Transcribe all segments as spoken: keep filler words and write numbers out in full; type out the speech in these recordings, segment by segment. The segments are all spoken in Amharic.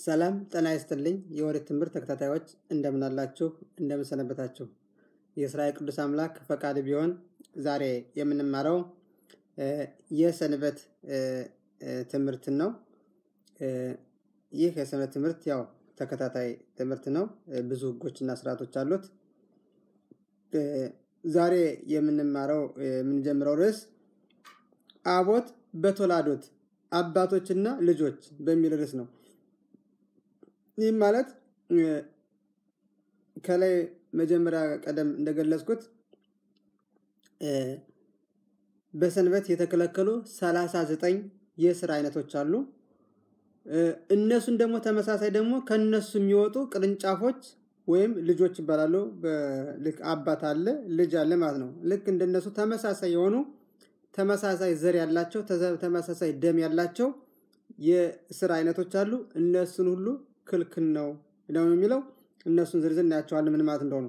ሰላም ጤና ይስጥልኝ የወሬት ትምህርት ተከታታዮች እንደምን አላችሁ እንደምን ሰነበታችሁ የእስራኤል ቅዱስ አምላክ ፈቃድ ቢሆን ዛሬ የምንማረው የሰንበት ትምህርት ነው ይህ የሰንበት ትምህርት ያው ተከታታይ ትምህርት ነው ብዙ ህጎችና ስርዓቶች አሉት ዛሬ የምንማረው የምንጀምረው ርዕስ አቦት በተወላዶት አባቶችና ልጆች በሚል ርዕስ ነው ይህ ማለት ከላይ መጀመሪያ ቀደም እንደገለጽኩት በሰንበት የተከለከሉ ሰላሳ ዘጠኝ የሥራ አይነቶች አሉ እነሱን ደግሞ ተመሳሳይ ደግሞ ከነሱ የሚወጡ ቅርንጫፎች ወይም ልጆች ይባላሉ በልክ አባት አለ ልጅ አለ ማለት ነው ልክ እንደነሱ ተመሳሳይ የሆኑ ተመሳሳይ ዘር ያላቸው ተመሳሳይ ደም ያላቸው የሥራ አይነቶች አሉ እነሱን ሁሉ ክልክል ነው ነው የሚለው እነሱን ዝርዝር እናያቸዋለን ምን ማለት እንደሆነ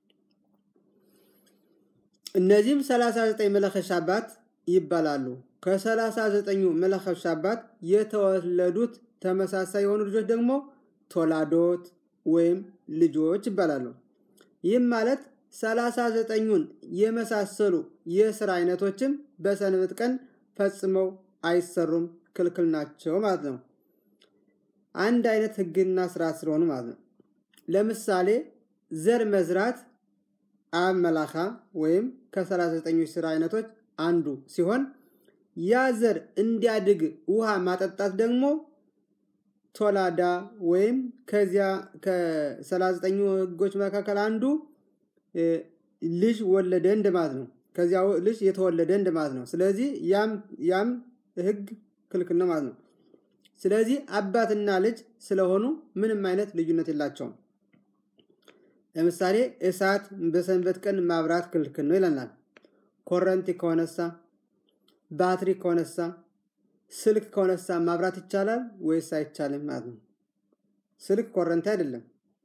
እነዚህም ሰላሳ ዘጠኝ መለከሻባት ይባላሉ ከ39ኙ መለከሻባት የተወለዱት ተመሳሳይ የሆኑ ልጆች ደግሞ ቶላዶት ወይም ልጆች ይባላሉ ይህም ማለት ሰላሳ ዘጠኙን የመሳሰሉ የሥራ አይነቶችም በሰንበት ቀን ፈጽመው አይሰሩም ክልክል ናቸው ማለት ነው አንድ አይነት ህግና ስርዓት ስለሆኑ ማለት ነው ለምሳሌ ዘር መዝራት አመላኻ ወይም ከ39ኙ የሥራ አይነቶች አንዱ ሲሆን ያ ዘር እንዲያድግ ውሃ ማጠጣት ደግሞ ቶላዳ ወይም ከዚያ ከ39ኙ ህጎች መካከል አንዱ ልጅ ወለደ እንደማለት ነው ከዚያው ልጅ የተወለደ እንደማለት ነው ስለዚህ ያም ያም ህግ ክልክል ነው ማለት ነው ስለዚህ አባትና ልጅ ስለሆኑ ምንም አይነት ልዩነት የላቸውም ለምሳሌ እሳት በሰንበት ቀን ማብራት ክልክል ነው ይለናል ኮረንቲ ከሆነሳ ባትሪ ከሆነሳ ስልክ ከሆነሳ ማብራት ይቻላል ወይስ አይቻልም ማለት ነው ስልክ ኮረንቲ አይደለም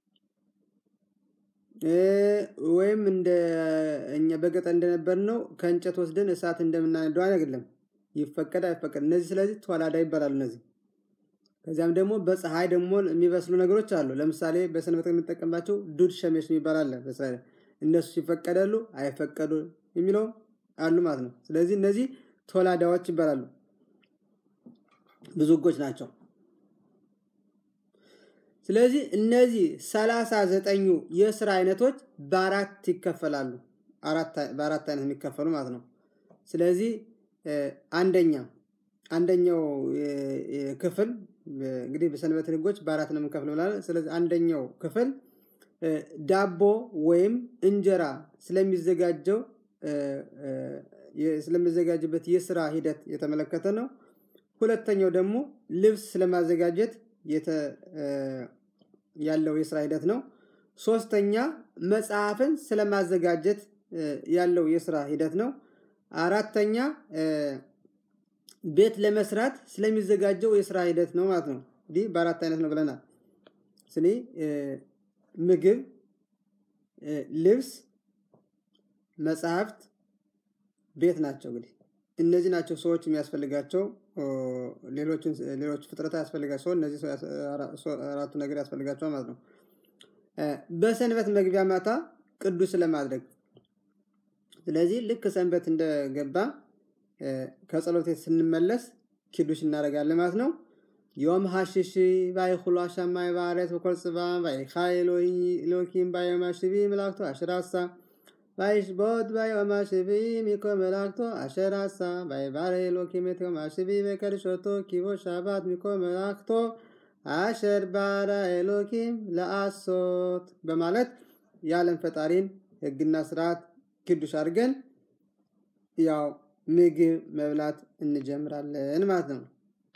ወይም እንደ እኛ በገጠር እንደነበርነው ከእንጨት ወስደን እሳት እንደምናነደው አይደለም ይፈቀድ አይፈቀድ እነዚህ ስለዚህ ተዋላዳ ይባላሉ እነዚህ ከዚያም ደግሞ በፀሐይ ደግሞ የሚበስሉ ነገሮች አሉ ለምሳሌ በሰንበት የምንጠቀምባቸው ዱድ ሸሜሽ ይባላል በእስራኤል እነሱ ይፈቀዳሉ አይፈቀዱ የሚለው አሉ ማለት ነው ስለዚህ እነዚህ ተዋላዳዎች ይባላሉ ብዙ ህጎች ናቸው ስለዚህ እነዚህ ሰላሳ ዘጠኝ የሥራ አይነቶች በአራት ይከፈላሉ አራት በአራት አይነት የሚከፈሉ ማለት ነው ስለዚህ አንደኛ አንደኛው ክፍል እንግዲህ በሰንበት ህጎች በአራት ነው የምንከፍለው ማለት ስለዚህ አንደኛው ክፍል ዳቦ ወይም እንጀራ ስለሚዘጋጀው ስለሚዘጋጅበት የሥራ ሂደት የተመለከተ ነው ሁለተኛው ደግሞ ልብስ ስለማዘጋጀት የተ ያለው የሥራ ሂደት ነው ሶስተኛ መጽሐፍን ስለማዘጋጀት ያለው የሥራ ሂደት ነው አራተኛ ቤት ለመስራት ስለሚዘጋጀው የሥራ ሂደት ነው ማለት ነው እንግዲህ በአራት አይነት ነው ብለናል ስለዚህ ምግብ ልብስ መጽሐፍት ቤት ናቸው እንግዲህ እነዚህ ናቸው ሰዎች የሚያስፈልጋቸው ሌሎች ሌሎች ፍጥረታ ያስፈልጋቸው እነዚህ አራቱ ነገር ያስፈልጋቸው ማለት ነው በሰንበት መግቢያ ማታ ቅዱስ ለማድረግ ስለዚህ ልክ ሰንበት እንደገባ ከጸሎት ስንመለስ ኪዱሽ እናደርጋለን ማለት ነው ዮም ሐሽሽ ባይኹሉ አሻማይ ባረት ወኮልጽባ ባይኻይሎይ ሎኪም ባይማሽቢ መላክቶ አሽራሳ ባይሽቦት ባይማሽቢ ሚኮ መላክቶ አሽራሳ ባይባሬ ሎኪም ተማሽቢ በከርሾቶ ኪቦ ሻባት ሚኮ መላክቶ አሸር ባራ ኤሎኪም ለአሶት በማለት ያለን ፈጣሪን ህግና ስርዓት ኪዱሽ አድርገን ያው ምግብ መብላት እንጀምራለን ማለት ነው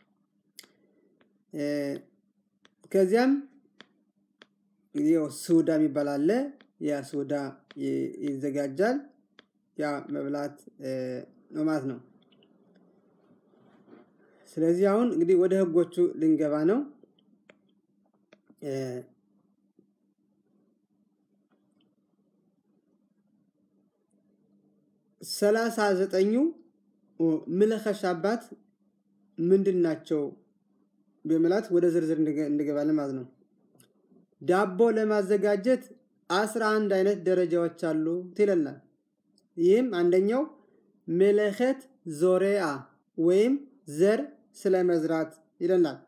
ከዚያም ይው ሱዳ የሚባል ያ ሱዳ ይዘጋጃል ያ መብላት ነው ማለት ነው ስለዚህ አሁን እንግዲህ ወደ ህጎቹ ልንገባ ነው ሰላሳ ዘጠኝ መለከሻባት ምንድናቸው በመላት ወደ ዝርዝር እንገባለን ማለት ነው። ዳቦ ለማዘጋጀት አስራ አንድ አይነት ደረጃዎች አሉ ይለናል። ይህም አንደኛው መለኸት ዞሪያ ወይም ዘር ስለመዝራት ይለናል።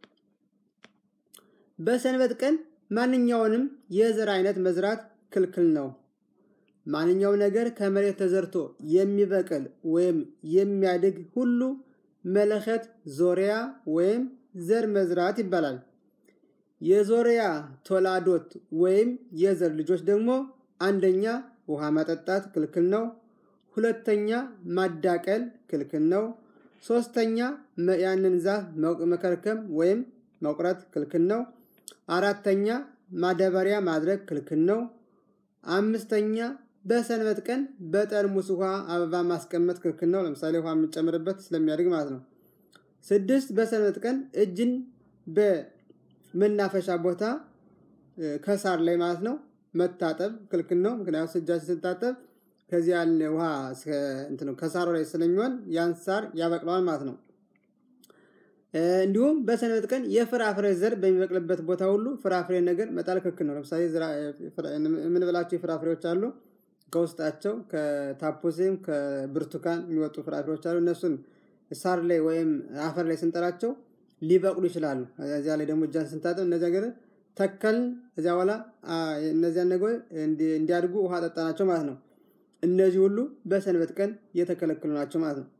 በሰንበት ቀን ማንኛውንም የዘር አይነት መዝራት ክልክል ነው። ማንኛውም ነገር ከመሬት ተዘርቶ የሚበቅል ወይም የሚያድግ ሁሉ መለኸት ዞሪያ ወይም ዘር መዝራት ይባላል። የዞሪያ ቶላዶት ወይም የዘር ልጆች ደግሞ አንደኛ ውሃ ማጠጣት ክልክል ነው። ሁለተኛ ማዳቀል ክልክል ነው። ሶስተኛ ያንን ዛፍ መከርከም ወይም መቁረጥ ክልክል ነው። አራተኛ ማዳበሪያ ማድረግ ክልክል ነው። አምስተኛ በሰንበት ቀን በጠርሙስ ውሃ አበባ ማስቀመጥ ክልክል ነው። ለምሳሌ ውሃ የምንጨምርበት ስለሚያድግ ማለት ነው። ስድስት በሰንበት ቀን እጅን በመናፈሻ ቦታ ከሳር ላይ ማለት ነው መታጠብ ክልክል ነው። ምክንያቱም እጃችን ስንታጠብ ከዚህ ያለ ውሃ እንትን ነው ከሳሩ ላይ ስለሚሆን ያን ሳር ያበቅለዋል ማለት ነው። እንዲሁም በሰንበት ቀን የፍራፍሬ ዘር በሚበቅልበት ቦታ ሁሉ ፍራፍሬ ነገር መጣል ክልክል ነው። ለምሳሌ የምንበላቸው ፍራፍሬዎች አሉ። ከውስጣቸው ከታፖሲም ከብርቱካን የሚወጡ ፍራፍሬዎች አሉ። እነሱን ሳር ላይ ወይም አፈር ላይ ስንጠራቸው ሊበቅሉ ይችላሉ። እዚያ ላይ ደግሞ እጃን ስንታጠብ እነዚያ ነገር ተከልን እዚያ በኋላ እነዚያን ነገር እንዲያድጉ ውሃ ጠጣናቸው ማለት ነው። እነዚህ ሁሉ በሰንበት ቀን የተከለከሉ ናቸው ማለት ነው።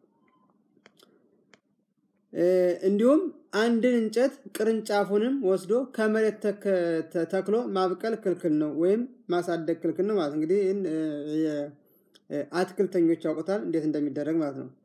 እንዲሁም አንድን እንጨት ቅርንጫፉንም ወስዶ ከመሬት ተክሎ ማብቀል ክልክል ነው ወይም ማሳደግ ክልክል ነው ማለት ነው። እንግዲህ አትክልተኞች ያውቁታል እንዴት እንደሚደረግ ማለት ነው።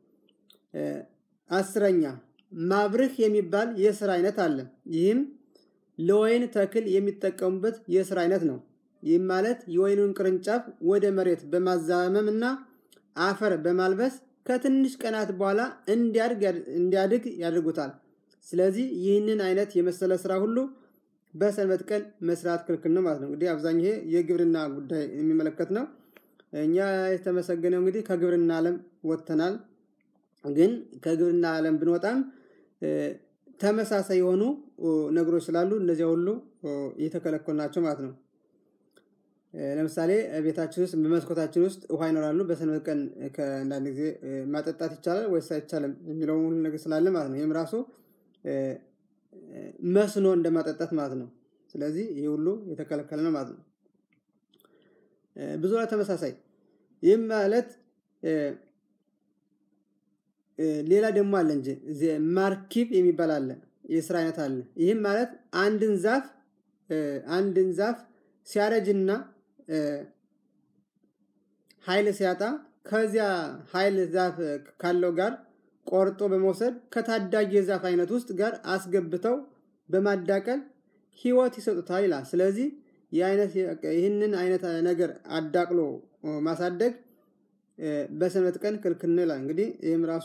አስረኛ ማብርህ የሚባል የሥራ አይነት አለ። ይህም ለወይን ተክል የሚጠቀሙበት የሥራ አይነት ነው። ይህም ማለት የወይኑን ቅርንጫፍ ወደ መሬት በማዛመምና አፈር በማልበስ ከትንሽ ቀናት በኋላ እንዲያድግ ያደርጉታል። ስለዚህ ይህንን አይነት የመሰለ ስራ ሁሉ በሰንበት ቀን መስራት ክልክል ነው ማለት ነው። እንግዲህ አብዛኛው ይሄ የግብርና ጉዳይ የሚመለከት ነው። እኛ የተመሰገነው እንግዲህ ከግብርና ዓለም ወጥተናል። ግን ከግብርና ዓለም ብንወጣም ተመሳሳይ የሆኑ ነገሮች ስላሉ እነዚያ ሁሉ የተከለከሉ ናቸው ማለት ነው። ለምሳሌ ቤታችን ውስጥ በመስኮታችን ውስጥ ውሃ ይኖራሉ። በሰንበት ቀን ከአንዳንድ ጊዜ ማጠጣት ይቻላል ወይስ አይቻልም የሚለው ሁሉ ነገር ስላለ ማለት ነው። ይሄም ራሱ መስኖ እንደማጠጣት ማለት ነው። ስለዚህ ይሄ ሁሉ የተከለከለ ነው ማለት ነው። ብዙ ተመሳሳይ ይህም ማለት ሌላ ደግሞ አለ እንጂ ማርኪብ የሚባል አለ የሥራ አይነት አለ። ይህም ማለት አንድን ዛፍ አንድን ዛፍ ሲያረጅና ኃይል ሲያጣ ከዚያ ኃይል ዛፍ ካለው ጋር ቆርጦ በመውሰድ ከታዳጊ የዛፍ አይነት ውስጥ ጋር አስገብተው በማዳቀል ህይወት ይሰጡታል ይላል። ስለዚህ የአይነት ይህንን አይነት ነገር አዳቅሎ ማሳደግ በሰንበት ቀን ክልክል ነው ይላል። እንግዲህ ይህም ራሱ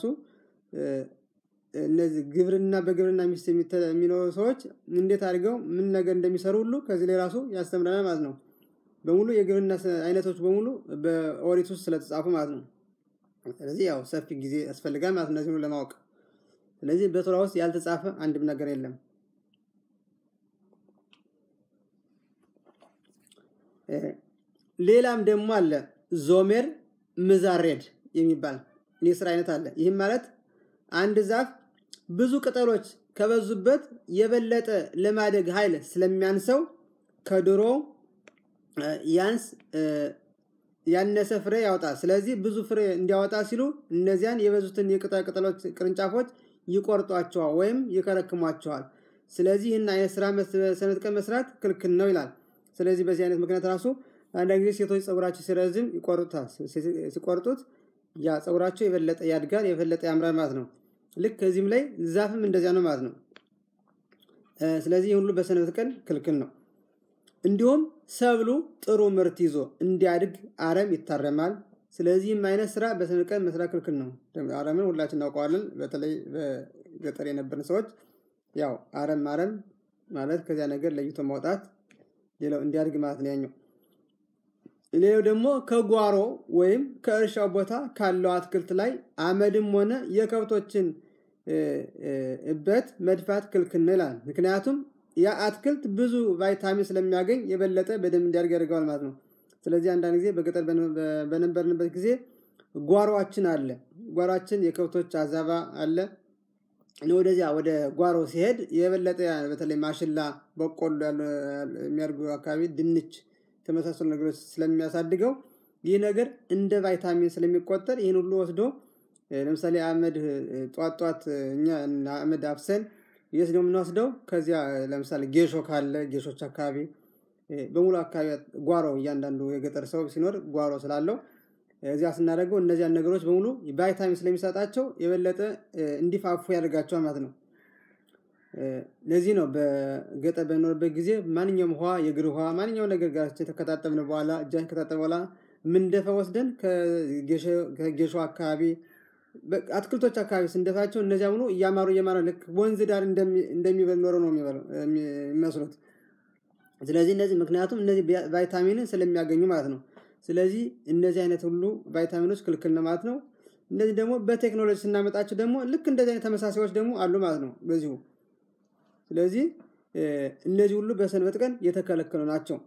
እነዚህ ግብርና በግብርና ሚስት የሚኖሩ ሰዎች እንዴት አድርገው ምን ነገር እንደሚሰሩ ሁሉ ከዚህ ላይ ራሱ ያስተምረናል ማለት ነው። በሙሉ የግብርና አይነቶች በሙሉ በኦሪት ውስጥ ስለተጻፉ ማለት ነው። ስለዚህ ያው ሰፊ ጊዜ ያስፈልጋል ማለት ነው እነዚህን ለማወቅ። ስለዚህ በቶራ ውስጥ ያልተጻፈ አንድም ነገር የለም። ሌላም ደግሞ አለ ዞሜር ምዛሬድ የሚባል የሥራ አይነት አለ። ይህም ማለት አንድ ዛፍ ብዙ ቅጠሎች ከበዙበት የበለጠ ለማደግ ኃይል ስለሚያንሰው ከድሮ ያንስ ያነሰ ፍሬ ያወጣል። ስለዚህ ብዙ ፍሬ እንዲያወጣ ሲሉ እነዚያን የበዙትን የቅጠል ቅጠሎች ቅርንጫፎች ይቆርጧቸዋል ወይም ይከረክሟቸዋል። ስለዚህ ይህን አይነት ስራ በሰንበት ቀን መስራት ክልክል ነው ይላል። ስለዚህ በዚህ አይነት ምክንያት ራሱ አንዳንድ ጊዜ ሴቶች ጸጉራቸው ሲረዝም ይቆርጡታል። ሲቆርጡት ያ ጸጉራቸው የበለጠ ያድጋል የበለጠ ያምራል ማለት ነው። ልክ ከዚህም ላይ ዛፍም እንደዚያ ነው ማለት ነው። ስለዚህ ሁሉ በሰንበት ቀን ክልክል ነው። እንዲሁም ሰብሉ ጥሩ ምርት ይዞ እንዲያድግ አረም ይታረማል። ስለዚህም አይነት ስራ በሰንበት ቀን መስራት ክልክል ነው። አረምን ሁላችን እናውቀዋለን። በተለይ በገጠር የነበርን ሰዎች ያው አረም አረም ማለት ከዚያ ነገር ለይቶ ማውጣት ሌላው እንዲያድግ ማለት ነው ያኛው። ሌላው ደግሞ ከጓሮ ወይም ከእርሻው ቦታ ካለው አትክልት ላይ አመድም ሆነ የከብቶችን እበት መድፋት ክልክል ነው ይላል። ምክንያቱም ያ አትክልት ብዙ ቫይታሚን ስለሚያገኝ የበለጠ በደም እንዲያድግ ያደርገዋል ማለት ነው። ስለዚህ አንዳንድ ጊዜ በገጠር በነበርንበት ጊዜ ጓሮአችን አለ ጓሮአችን የከብቶች አዛባ አለ ነው ወደዚያ ወደ ጓሮ ሲሄድ የበለጠ በተለይ ማሽላ በቆሎ የሚያርጉ አካባቢ ድንች ተመሳሳይ ነገሮች ስለሚያሳድገው ይህ ነገር እንደ ቫይታሚን ስለሚቆጠር ይሄን ሁሉ ወስዶ ለምሳሌ አመድ ጧጧት እኛ አመድ አፍሰን የስደው ምንወስደው ከዚያ ለምሳሌ ጌሾ ካለ ጌሾች አካባቢ በሙሉ አካባቢ ጓሮ እያንዳንዱ የገጠር ሰው ሲኖር ጓሮ ስላለው እዚያ ስናደርገው እነዚህ ነገሮች በሙሉ ቫይታሚን ስለሚሰጣቸው የበለጠ እንዲፋፉ ያደርጋቸዋል ማለት ነው። ለዚህ ነው በገጠር በኖርበት ጊዜ ማንኛውም ውሃ የግር ውሃ ማንኛውም ነገር ጋር ተከታተብን በኋላ እጃችን ከተከታተብን በኋላ ምን ደፈ ወስደን ከጌሾ ከጌሾ አካባቢ አትክልቶች አካባቢ ስንደፋቸው እነዚያ ሆኖ ያማሩ ያማሩ ልክ ወንዝ ዳር እንደሚ እንደሚበል ኖሮ ነው የሚበለው የሚመስሉት። ስለዚህ እነዚህ ምክንያቱም እነዚህ ቫይታሚንን ስለሚያገኙ ማለት ነው። ስለዚህ እነዚህ አይነት ሁሉ ቫይታሚኖች ክልክል ነው ማለት ነው። እነዚህ ደግሞ በቴክኖሎጂ ስናመጣቸው ደግሞ ልክ እንደዚህ አይነት ተመሳሳዮች ደግሞ አሉ ማለት ነው በዚሁ። ስለዚህ እነዚህ ሁሉ በሰንበት ቀን የተከለከሉ ናቸው።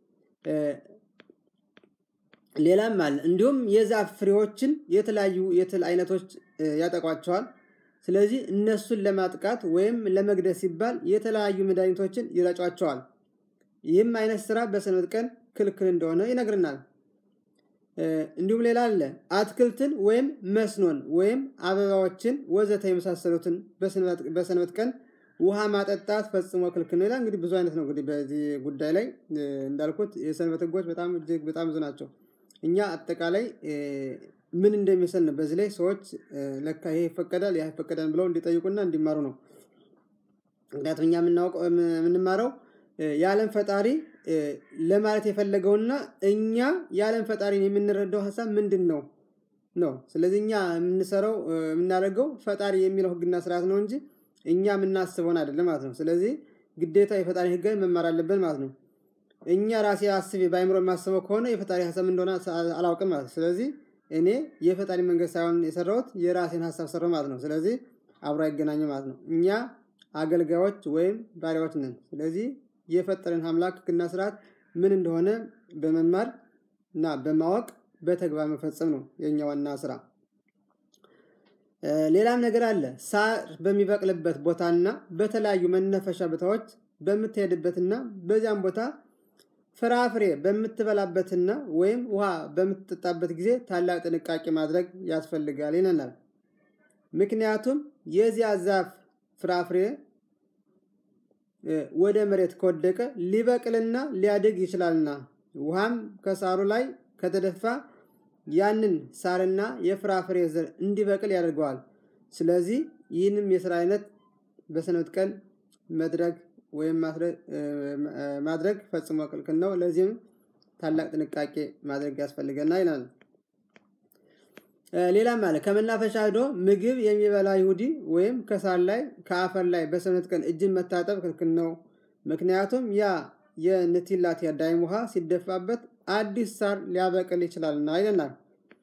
ሌላም አለ እንዲሁም የዛፍ ፍሬዎችን የተለያዩ የትል አይነቶች ያጠቋቸዋል። ስለዚህ እነሱን ለማጥቃት ወይም ለመግደል ሲባል የተለያዩ መድኃኒቶችን ይረጯቸዋል። ይህም አይነት ስራ በሰንበት ቀን ክልክል እንደሆነ ይነግርናል። እንዲሁም ሌላ አለ አትክልትን ወይም መስኖን ወይም አበባዎችን ወዘተ የመሳሰሉትን በሰንበት በሰንበት ቀን ውሃ ማጠጣት ፈጽሞ ክልክል ነው ይላል። እንግዲህ ብዙ አይነት ነው እንግዲህ በዚህ ጉዳይ ላይ እንዳልኩት የሰንበት ህጎች በጣም እጅግ በጣም ብዙ ናቸው። እኛ አጠቃላይ ምን እንደሚመስል ነው በዚህ ላይ ሰዎች ለካ ይሄ ይፈቀዳል ያ ይፈቀዳል ብለው እንዲጠይቁና እንዲማሩ ነው። ምክንያቱም እኛ የምናውቀው የምንማረው የዓለም ፈጣሪ ለማለት የፈለገውና እኛ የዓለም ፈጣሪን የምንረዳው ሐሳብ ምንድነው ነው። ስለዚህ እኛ የምንሰራው የምናደርገው ፈጣሪ የሚለው ህግና ስርዓት ነው እንጂ እኛ የምናስበው አይደለም ማለት ነው። ስለዚህ ግዴታ የፈጣሪ ህግን መማር አለብን ማለት ነው። እኛ ራሴ አስቤ ባይምሮ የማስበው ከሆነ የፈጣሪ ሐሳብ እንደሆነ አላውቅም ማለት ነው። ስለዚህ እኔ የፈጣሪ መንገድ ሳይሆን የሰራሁት የራሴን ሐሳብ ሰራው ማለት ነው። ስለዚህ አብሮ አይገናኝም ማለት ነው። እኛ አገልጋዮች ወይም ባሪያዎች ነን። ስለዚህ የፈጠረን አምላክ ህግና ስርዓት ምን እንደሆነ በመማር እና በማወቅ በተግባር መፈጸም ነው የኛ ዋና ስራ። ሌላም ነገር አለ ሳር በሚበቅልበት ቦታና በተለያዩ መነፈሻ ቦታዎች በመትሄድበትና በዚያም ቦታ ፍራፍሬ በመትበላበትና ወይም ውሃ በመትጠጣበት ጊዜ ታላቅ ጥንቃቄ ማድረግ ያስፈልጋል ይለናል። ምክንያቱም የዚያ ዛፍ ፍራፍሬ ወደ መሬት ከወደቀ ሊበቅልና ሊያድግ ይችላልና ውሃም ከሳሩ ላይ ከተደፋ ያንን ሳርና የፍራፍሬ ዘር እንዲበቅል ያደርገዋል። ስለዚህ ይህንም የሥራ አይነት በሰንበት ቀን መድረግ ወይም ማድረግ ፈጽሞ ክልክል ነው። ለዚህም ታላቅ ጥንቃቄ ማድረግ ያስፈልገናል ይላል። ሌላ ማለት ከመናፈሻ ሄዶ ምግብ የሚበላ ይሁዲ ወይም ከሳር ላይ ከአፈር ላይ በሰንበት ቀን እጅን መታጠብ ክልክል ነው። ምክንያቱም ያ የንቲላት ያዳይም ውሃ ሲደፋበት አዲስ ሳር ሊያበቅል ይችላልና ይለናል።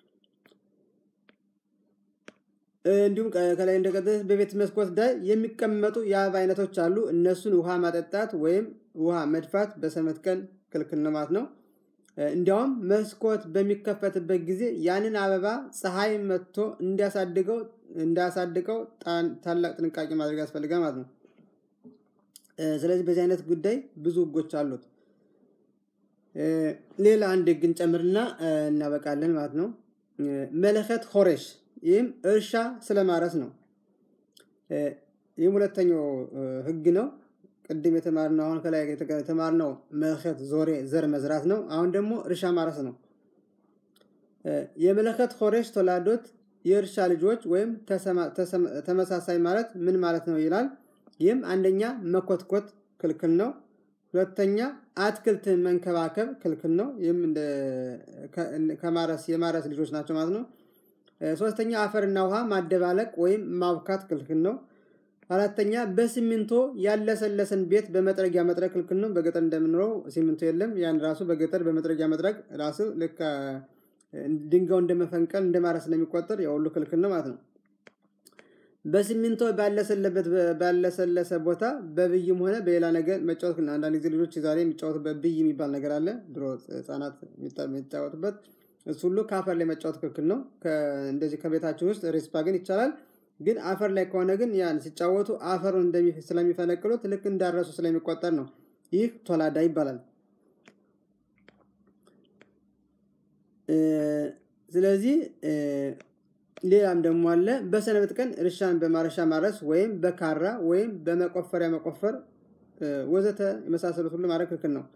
እንዲሁም ከላይ እንደቀደስ በቤት መስኮት ላይ የሚቀመጡ የአበባ አይነቶች አሉ። እነሱን ውሃ ማጠጣት ወይም ውሃ መድፋት በሰንበት ቀን ክልክል ነው ማለት ነው። እንዲያውም መስኮት በሚከፈትበት ጊዜ ያንን አበባ ፀሐይ መጥቶ እንዲያሳድገው እንዲያሳድገው ታላቅ ጥንቃቄ ማድረግ ያስፈልጋል ማለት ነው። ስለዚህ በዚህ አይነት ጉዳይ ብዙ ህጎች አሉት። ሌላ አንድ ህግን ጨምርና እናበቃለን ማለት ነው። መለኸት ሆሬሽ ይህም እርሻ ስለማረስ ነው። ይህም ሁለተኛው ህግ ነው። ቅድም የተማርነው አሁን ከላይ የተማርነው መለኸት ዞሬ ዘር መዝራት ነው። አሁን ደግሞ እርሻ ማረስ ነው። የመለኸት ሆሬሽ ተወላዶት የእርሻ ልጆች ወይም ተመሳሳይ ማለት ምን ማለት ነው ይላል። ይህም አንደኛ መኮትኮት ክልክል ነው። ሁለተኛ አትክልትን መንከባከብ ክልክል ነው። ይህም እንደ ከማረስ የማረስ ልጆች ናቸው ማለት ነው። ሶስተኛ አፈርና ውሃ ማደባለቅ ወይም ማብካት ክልክል ነው። አራተኛ በሲሚንቶ ያለሰለሰን ቤት በመጥረጊያ መጥረግ ክልክል ነው። በገጠር እንደምንኖረው ሲሚንቶ የለም። ያን ራሱ በገጠር በመጥረጊያ መጥረግ ራሱ ልክ ድንጋው እንደመፈንቀል እንደማረስ ስለሚቆጠር ያው ሁሉ ክልክል ነው ማለት ነው። በሲሚንቶ ባለሰለበት ባለሰለሰ ቦታ በብይም ሆነ በሌላ ነገር መጫወት ነው። አንዳንድ ጊዜ ልጆች ዛሬ የሚጫወቱበት ብይ የሚባል ነገር አለ። ድሮ ህፃናት የሚጫወቱበት እሱ ሁሉ ከአፈር ላይ መጫወት ክልክል ነው። እንደዚህ ከቤታችን ውስጥ ሬስፓ ግን ይቻላል። ግን አፈር ላይ ከሆነ ግን ያን ሲጫወቱ አፈሩን እንደሚ ስለሚፈነቅሉት ልክ እንዳረሱ ስለሚቆጠር ነው። ይህ ቶላዳ ይባላል። ስለዚህ ሌላም ደግሞ አለ በሰንበት ቀን እርሻን በማረሻ ማረስ ወይም በካራ ወይም በመቆፈሪያ መቆፈር ወዘተ የመሳሰሉት ሁሉ ማድረግ ክልክል ነው።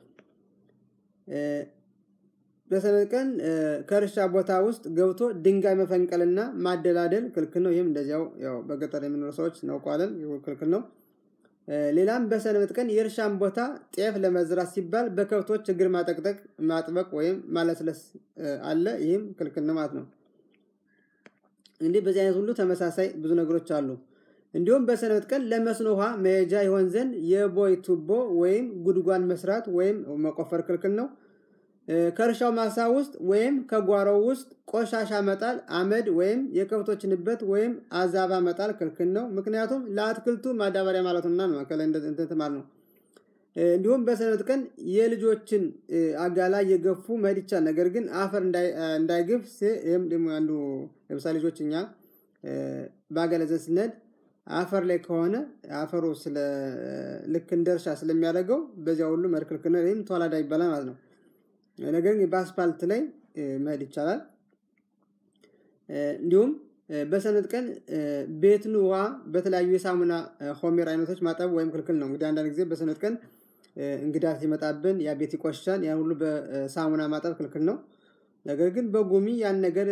በሰንበት ቀን ከእርሻ ቦታ ውስጥ ገብቶ ድንጋይ መፈንቀልና ማደላደል ክልክል ነው። ይህም እንደዚያው ያው በገጠር የሚኖሩ ሰዎች እናውቀዋለን፣ ክልክል ነው። ሌላም በሰንበት ቀን የእርሻን ቦታ ጤፍ ለመዝራት ሲባል በከብቶች እግር ማጠቅጠቅ ማጥበቅ ወይም ማለስለስ አለ። ይህም ክልክል ነው ማለት ነው። እንዲህ በዚህ አይነት ሁሉ ተመሳሳይ ብዙ ነገሮች አሉ። እንዲሁም በሰንበት ቀን ለመስኖ ውሃ መሄጃ ይሆን ዘንድ የቦይ ቱቦ ወይም ጉድጓድ መስራት ወይም መቆፈር ክልክል ነው። ከእርሻው ማሳ ውስጥ ወይም ከጓሮው ውስጥ ቆሻሻ መጣል፣ አመድ ወይም የከብቶች ንበት ወይም አዛባ መጣል ክልክል ነው። ምክንያቱም ለአትክልቱ ማዳበሪያ ማለቱና ነው ከላይ እንትን ማለት ነው። እንዲሁም በሰንበት ቀን የልጆችን አጋላ የገፉ መሄድ ይቻላል። ነገር ግን አፈር እንዳይግፍ ይሄም ደግሞ አንዱ ለምሳሌ ልጆች እኛ በአጋላ ዘንድ ስንሄድ አፈር ላይ ከሆነ አፈሩ ስለ ልክ እንደርሻ ስለሚያደርገው በዚያ ሁሉ መሄድ ክልክል ነው። ይሄም ቶላዳ ይባላል ማለት ነው። ነገር ግን በአስፓልት ላይ መሄድ ይቻላል። እንዲሁም በሰንበት ቀን ቤትን ውሃ በተለያዩ የሳሙና ሆሜር አይነቶች ማጠብ ወይም ክልክል ነው። እንግዲህ አንዳንድ ጊዜ በሰንበት ቀን እንግዳ ሲመጣብን ያ ቤት ይቆሽሻል፣ ያን ሁሉ በሳሙና ማጠብ ክልክል ነው። ነገር ግን በጉሚ ያን ነገር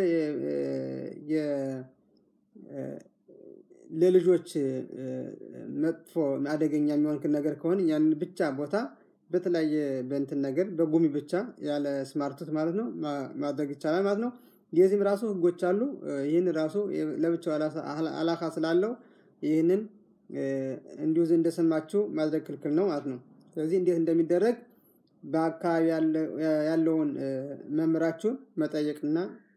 ለልጆች መጥፎ አደገኛ የሚሆን ነገር ከሆነ ያን ብቻ ቦታ በተለያየ በእንትን ነገር በጉሚ ብቻ ያለ ስማርቱት ማለት ነው ማድረግ ይቻላል ማለት ነው። የዚህም ራሱ ህጎች አሉ። ይህን ራሱ ለብቻው አላካ ስላለው ይህንን እንዲሁ እንደሰማችሁ ማድረግ ክልክል ነው ማለት ነው። ስለዚህ እንዴት እንደሚደረግ በአካባቢ ያለውን መምህራችሁን መጠየቅና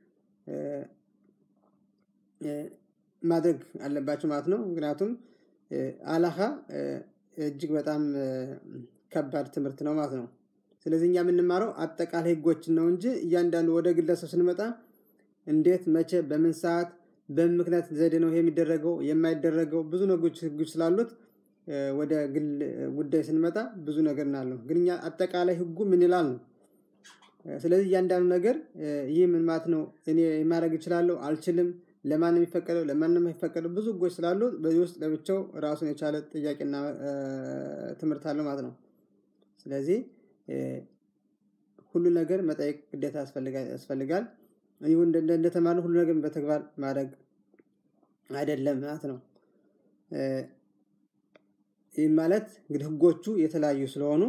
ማድረግ አለባችሁ ማለት ነው። ምክንያቱም አላካ እጅግ በጣም ከባድ ትምህርት ነው ማለት ነው። ስለዚህ እኛ የምንማረው አጠቃላይ ህጎችን ነው እንጂ እያንዳንዱ ወደ ግለሰብ ስንመጣ እንዴት መቼ በምን ሰዓት በምን ምክንያት ዘዴ ነው የሚደረገው የማይደረገው ብዙ ነገሮች ህጎች ስላሉት ወደ ግል ጉዳይ ስንመጣ ብዙ ነገር እናለው። ግን እኛ አጠቃላይ ህጉ ምን ይላል ነው። ስለዚህ እያንዳንዱ ነገር ይሄ ምን ማለት ነው እኔ ማድረግ እችላለሁ አልችልም፣ ለማን ነው የሚፈቀደው ለማን ነው የማይፈቀደው ብዙ ህጎች ስላሉ በዚህ ውስጥ ለብቻው ራሱን የቻለ ጥያቄና ትምህርት አለ ማለት ነው። ስለዚህ ሁሉ ነገር መጠየቅ ግዴታ ያስፈልጋል ያስፈልጋል። ይሁን እንደተማሩ ሁሉ ነገር በተግባር ማድረግ አይደለም ማለት ነው። ይህ ማለት እንግዲህ ህጎቹ የተለያዩ ስለሆኑ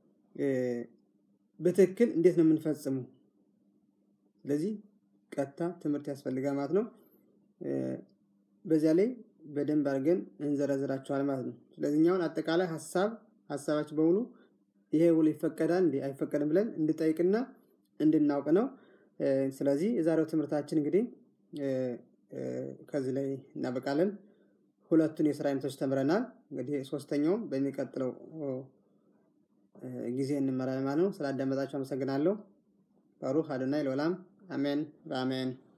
በትክክል እንዴት ነው የምንፈጽመው? ስለዚህ ቀጥታ ትምህርት ያስፈልጋል ማለት ነው። በዚያ ላይ በደንብ አድርገን እንዘረዝራቸዋለን ማለት ነው። ስለዚህ እኛውን አጠቃላይ ሐሳብ ሐሳባችን በሙሉ ይሄ ሁሉ ይፈቀዳል እንዴ አይፈቀድም ብለን እንድጠይቅና እንድናውቅ ነው። ስለዚህ የዛሬው ትምህርታችን እንግዲህ ከዚህ ላይ እናበቃለን። ሁለቱን የሥራ አይነቶች ተምረናል። እንግዲህ ሶስተኛው በሚቀጥለው ጊዜ እንመራለን ማለት ነው። ስላዳመጣችሁ አመሰግናለሁ። ባሩክ አዶናይ ለዓለም አሜን በአሜን።